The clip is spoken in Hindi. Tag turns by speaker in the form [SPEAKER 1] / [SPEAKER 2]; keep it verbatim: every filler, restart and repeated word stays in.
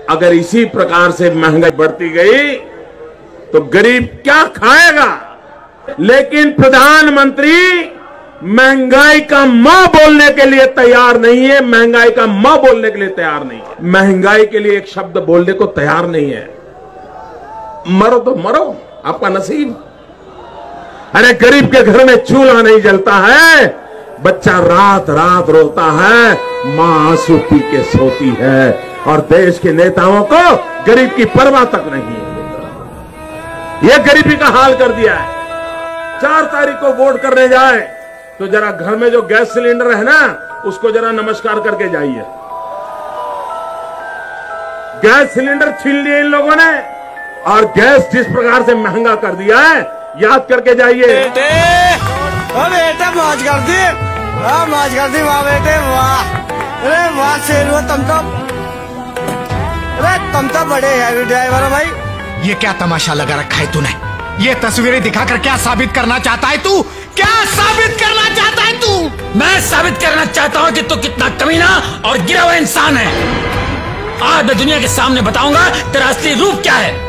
[SPEAKER 1] अगर इसी प्रकार से महंगाई बढ़ती गई तो गरीब क्या खाएगा। लेकिन प्रधानमंत्री महंगाई का मां बोलने के लिए तैयार नहीं है, महंगाई का मां बोलने के लिए तैयार नहीं है, महंगाई के लिए एक शब्द बोलने को तैयार नहीं है। मरो तो मरो, आपका नसीब। अरे गरीब के घर में चूल्हा नहीं जलता है, बच्चा रात रात रोता है, मां आंसू पी के सोती है, और देश के नेताओं को गरीब की परवाह तक नहीं है। यह गरीबी का हाल कर दिया है। चार तारीख को वोट करने जाए तो जरा घर में जो गैस सिलेंडर है ना, उसको जरा नमस्कार करके जाइए। गैस सिलेंडर छीन लिए इन लोगों ने, और गैस जिस प्रकार से महंगा कर दिया है, याद करके जाइए।
[SPEAKER 2] बेटे, ओ बेटे मौज कर दी, वाह मौज कर दी, वाह बेटे वाह, अरे वाह शेरू तुम तो, अरे तुम तो बड़े हैवी ड्राइवर हो भाई।
[SPEAKER 3] ये क्या तमाशा लगा रखा है तूने? ये तस्वीरें दिखाकर क्या साबित करना चाहता है तू? क्या साबित करना चाहता है तू?
[SPEAKER 4] मैं साबित करना चाहता हूँ कि तू कितना कमीना और गिरा हुआ इंसान है। आज मैं दुनिया के सामने बताऊंगा तेरा असली रूप क्या है।